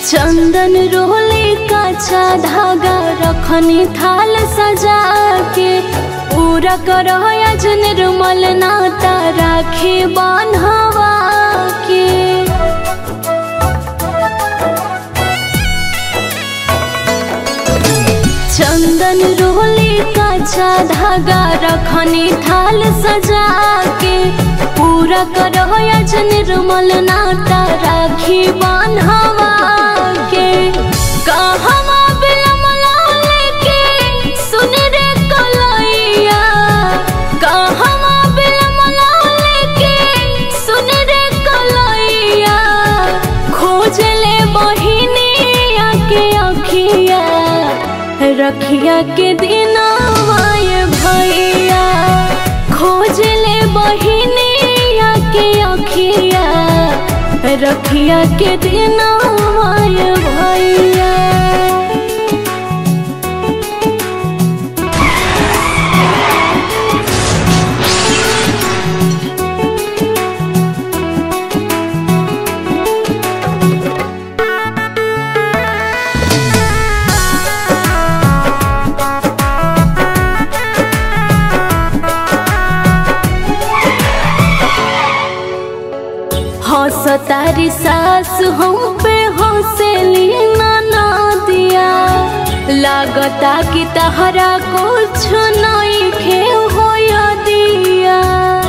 चंदन रोले काचा धागा रखनी थाल सजा के पूरा करो आज निर्मल नाता राखे बान्हवा के। चंदन रोले काचा धागा रखनी थाल सजा के पूरा करो आज निर्मल नाता राखी बान्हवा के। कहवा बिलमला लेके सुन रे कलैया, कहवा बिलमला लेके सुन रे कलैया, खोज ले बहिनिया के अखिया रखिया के दिनवा ये भैया, खोज ले बहिनिया के अखिया रखिया के दिनवा ये भैया। हंसतारी सास हम पे हंसेली ना दिया, लागता कि तहरा कुछ नहीं खे होया दिया।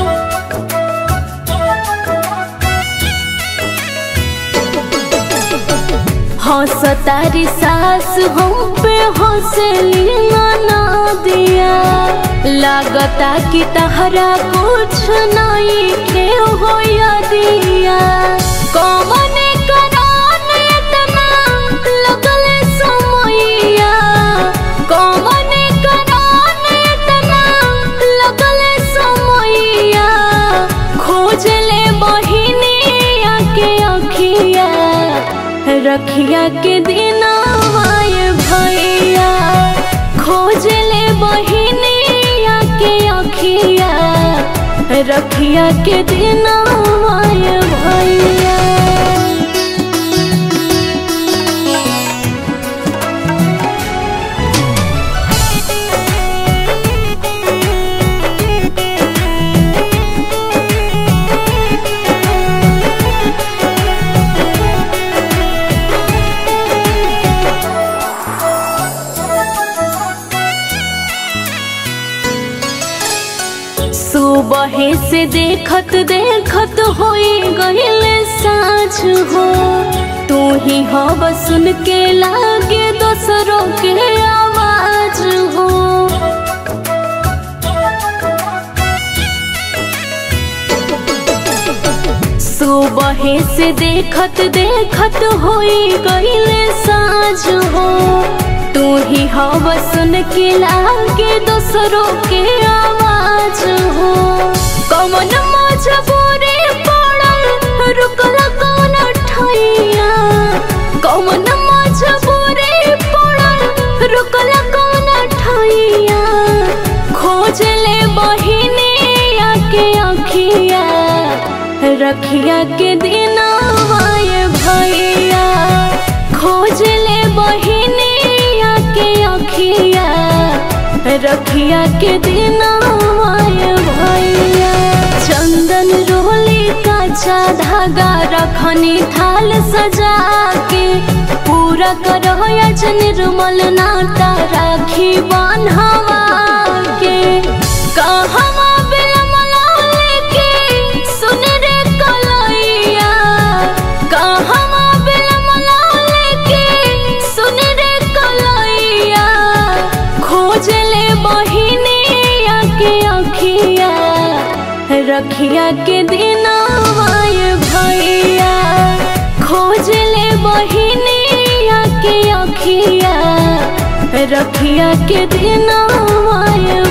हंसतारी सास हम पे हंसेली ना दिया, लागता कि तहरा कुछ नहीं खे होया दिया। कौने करान इतना लगल समैया, कौने करान इतना लगल समैया, खोज ले बहिनिया के अखिया रखिया के दिनवा ये भैया, खोज ले बहिनिया के अखिया रखिया के दिनवा ये भैया। सुबह से देखत देखत होई गइले साँझ हो, तू ही हव सुन के लागे दोसरों के आवाज हो। सुबह से देखत देखत होई गइले साँझ हो, तू ही हव सुन के लागे दोसरों के आवाज हो। कौन मजबूरी पड़ल रुकल कौन ठैया, कौन मजबूरी पड़ल रुकल कौन ठैया, खोज ले बहिनिया के अखिया रखिया के दिनवा ये भैया, खोज ले बहिनिया के अखिया रखिया के दिनवा ये भैया। चंदन रोली काचा धागा रखनी थाल सजा के पूरा करो आज निर्मल नाता राखी बान्हवा के। कहवा बिलमला लेके सुन रे कलैया, कहवा बिलमला लेके सुन रे कलैया, खोज ले बहिनिया के अखिया रखिया के दिनवा ये भैया, खोज ले बहिनिया के अखिया रखिया के दिनवा ये